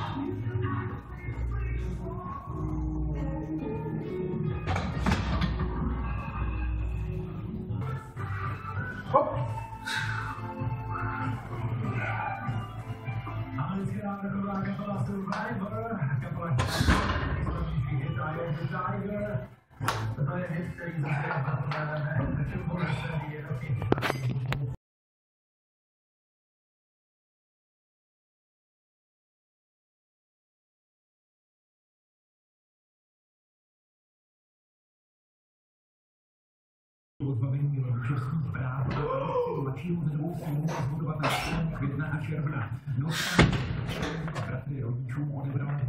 Hop! Americká vrcholová kapela Survivor, kapela hit Eye of the Tiger. Toto je hit, který zaspěl ve filmu série roky. Pozbavení rodičovských práv mladšího ze dvou synů a zbudovat na května a června. Bratry rodičům odebral